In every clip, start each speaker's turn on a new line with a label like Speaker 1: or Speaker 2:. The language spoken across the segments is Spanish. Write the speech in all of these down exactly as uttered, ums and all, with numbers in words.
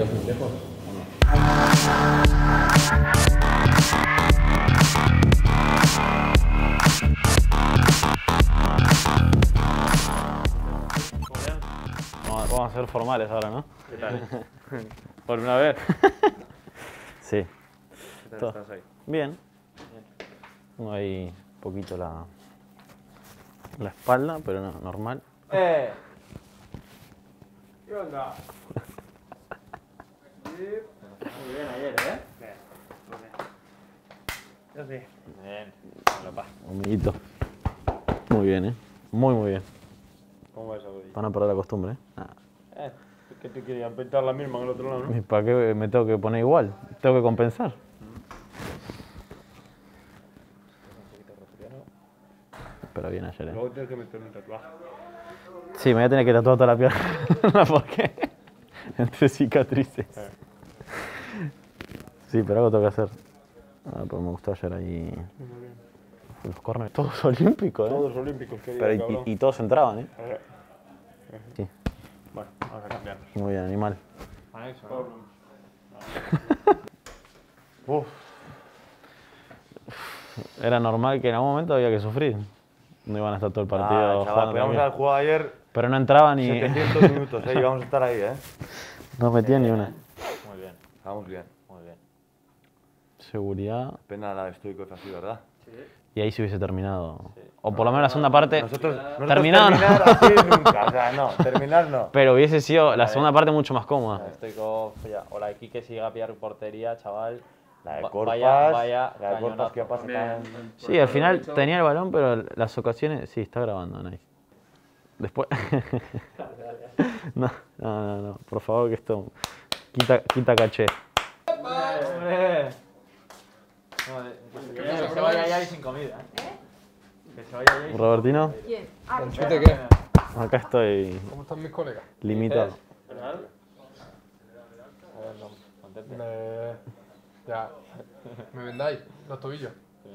Speaker 1: ido muy lejos?
Speaker 2: Vamos, vamos a ser formales ahora, ¿no?
Speaker 1: ¿Qué tal?
Speaker 2: Por una vez. Sí.
Speaker 1: ¿Qué tal
Speaker 2: Todo.
Speaker 1: estás hoy?
Speaker 2: Bien. Tengo ahí un poquito la, la espalda, pero no, normal.
Speaker 1: ¡Eh! ¿Qué onda? Muy bien ayer, ¿eh? Bien. Yo sí. Bien. Papá.
Speaker 2: Humillito. Muy bien, ¿eh? Muy, muy bien.
Speaker 1: ¿Cómo va eso hoy?
Speaker 2: Van a perder la costumbre, ¿eh? Nah.
Speaker 1: Eh, que te querían pintar la misma en el otro lado, ¿no?
Speaker 2: ¿Y para qué me tengo que poner igual? Tengo que compensar.
Speaker 1: Un poquito resfriado.
Speaker 2: Pero bien ayer, ¿eh?
Speaker 1: Luego tienes que meter un tatuaje.
Speaker 2: Sí, me voy a tener que tatuar toda la pierna porque entre cicatrices.
Speaker 1: Eh.
Speaker 2: Sí, pero algo tengo que hacer. Ah, pues me gustó ayer ahí los corners. Todos olímpicos, ¿eh?
Speaker 1: Todos olímpicos, querido
Speaker 2: Pero y,
Speaker 1: cabrón.
Speaker 2: y- y todos entraban, ¿eh?
Speaker 1: Eh,
Speaker 2: Sí,
Speaker 1: Bueno, vamos a cambiarnos.
Speaker 2: muy bien, animal.
Speaker 1: Anexo, ¿no?
Speaker 2: Uf. Era normal que en algún momento había que sufrir. No iban a estar todo el partido
Speaker 3: Ah, chaval,
Speaker 2: jugando
Speaker 3: podíamos
Speaker 2: también.
Speaker 3: haber jugado ayer
Speaker 2: Pero no entraban ni...
Speaker 3: setecientos minutos, ¿eh? Y vamos a estar ahí, ¿eh?
Speaker 2: no metían ni una.
Speaker 1: Muy bien,
Speaker 3: Vamos bien.
Speaker 1: muy bien.
Speaker 2: Seguridad.
Speaker 3: Pena la de Stoikov así, ¿verdad?
Speaker 2: Y ahí se hubiese terminado. O por lo menos la segunda parte.
Speaker 3: Nosotros, nosotros
Speaker 2: Terminado, ¿no?
Speaker 3: terminar así nunca, o sea, no, terminar no.
Speaker 2: Pero hubiese sido la segunda parte mucho más cómoda.
Speaker 1: Estoy con... O la de Quique si llega a pillar portería, chaval.
Speaker 3: La de
Speaker 1: Va-
Speaker 3: Corpas,
Speaker 1: vaya- vaya
Speaker 3: la de Corpas
Speaker 1: cañonazo.
Speaker 3: que pasa tan...
Speaker 2: Sí, al final tenía el balón, pero las ocasiones... Sí, está grabando, nice. Después... no, no, no, no, por favor que esto... Quita, quita caché.
Speaker 1: ¡Hombre! Que se vaya ya y sin comida. Que se vaya ya y sin
Speaker 2: Robertino,
Speaker 4: ¿Quién? Ah,
Speaker 5: ¿Conchete qué?
Speaker 2: acá estoy
Speaker 5: ¿Cómo están mis colegas?
Speaker 2: limitado.
Speaker 1: contente.
Speaker 5: Me... Ya. ¿Me vendáis los tobillos?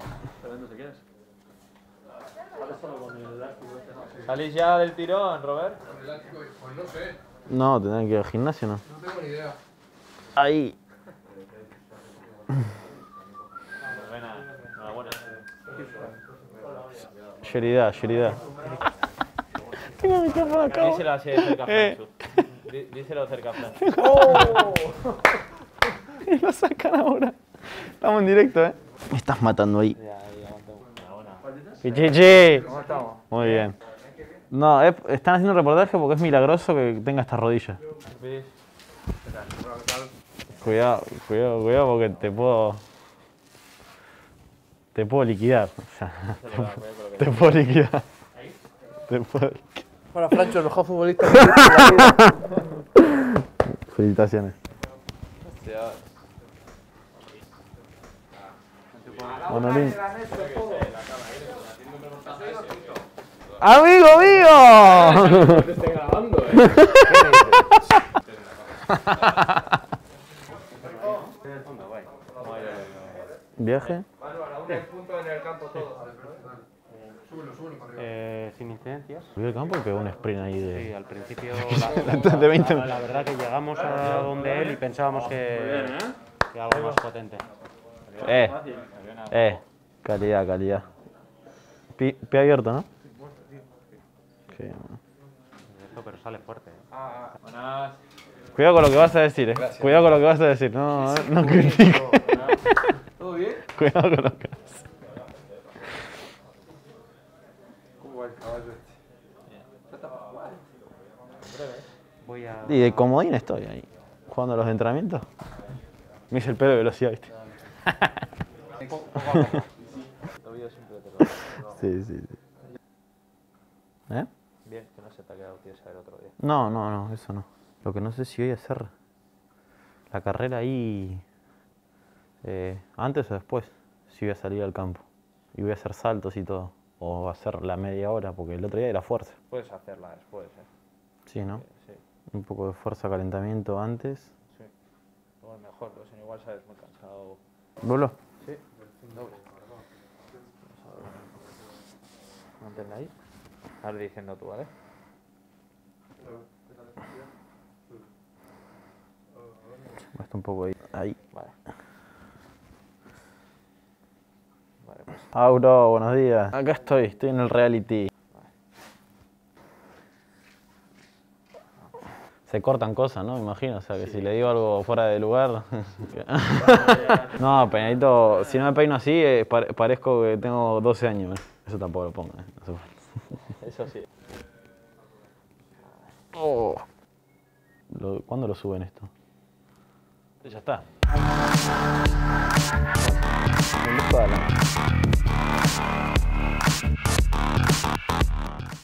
Speaker 1: ¿Salís ya del tirón, Robert?
Speaker 5: Con el látigo, pues no sé.
Speaker 2: No, tendrán que ir al gimnasio, ¿no?
Speaker 5: No tengo ni idea.
Speaker 2: Ahí.
Speaker 1: Enhorabuena. Enhorabuena.
Speaker 2: Yeridad, Yeridad. Tengo el micrófono acá.
Speaker 1: Díselo así de cerca a
Speaker 2: Eh.
Speaker 1: Franchu. Dí- Díselo cerca a Franchu.
Speaker 2: Y lo sacan ahora. Estamos en directo, ¿eh? Me estás matando ahí.
Speaker 1: Ya, ahí aguantamos. Enhorabuena.
Speaker 2: Pichichi.
Speaker 1: ¿Cómo estamos?
Speaker 2: Muy bien. No, es- están haciendo un reportaje porque es milagroso que tenga esta rodilla.
Speaker 1: ¿Ves? ¿Qué tal? ¿Qué tal?
Speaker 2: Cuidado, cuidado, cuidado porque te puedo... Te puedo liquidar. O sea,
Speaker 1: Se lo da, cuidado con lo que
Speaker 2: te puedo liquidar. Te puedo...
Speaker 5: Para Francho, el mejor futbolista.
Speaker 2: Felicitaciones. Manolín. ¡Amigo mío!
Speaker 5: Te estoy grabando, eh.
Speaker 2: ¿Viaje?
Speaker 5: Súbelo, súbelo para arriba.
Speaker 1: Eh, sin incidencias.
Speaker 2: Subió el campo y pegó un sprint ahí
Speaker 1: Sí,
Speaker 2: de...
Speaker 1: al principio
Speaker 2: de veinte
Speaker 1: la, la verdad que llegamos a donde él y pensábamos que, que algo más potente.
Speaker 2: Eh, eh, calidad, calidad. Pi- Pie abierto, ¿no? Sí, bueno.
Speaker 1: Eso, pero sale fuerte. ¿eh? Buenas.
Speaker 2: Cuidado con lo que vas a decir, eh. Cuidado con lo que vas a decir. No, no, no critico.
Speaker 5: ¿Todo bien?
Speaker 2: Cuidado con lo que vas a decir.
Speaker 5: ¿Cómo va el caballo este?
Speaker 1: Voy a...
Speaker 2: Y de comodín estoy ahí, jugando los entrenamientos. Me hice el pedo de velocidad, ¿viste? Sí, sí, sí. ¿Eh?
Speaker 1: Bien, que no se te ha quedado tiesa el otro día.
Speaker 2: No, no, no, eso no. Lo que no sé si voy a hacer la carrera ahí eh, antes o después, si voy a salir al campo. Y voy a hacer saltos y todo. O va a hacer la media hora, porque el otro día era fuerza.
Speaker 1: Puedes hacerla después, ¿eh?
Speaker 2: Sí, ¿no?
Speaker 1: Sí,
Speaker 2: Un poco de fuerza, calentamiento antes.
Speaker 1: sí. Luego es mejor, pero si no igual sales muy cansado.
Speaker 2: ¿Bolo?
Speaker 1: Sí, doble. Manténla ahí. Ahora diciendo tú, ¿vale?
Speaker 2: esto un poco ahí. Ahí.
Speaker 3: Vale. Vale, pues.
Speaker 2: Auro, buenos días. Acá estoy, estoy en el reality. Se cortan cosas, ¿no? Me imagino, o sea, que sí. Si le digo algo fuera de lugar... No, peinadito, si no me peino así, eh, pare parezco que tengo doce años. ¿eh? Eso tampoco lo pongo, ¿eh? No se...
Speaker 3: Eso sí.
Speaker 2: Oh. Lo, ¿Cuándo lo suben esto? Ya está. Me gusta la...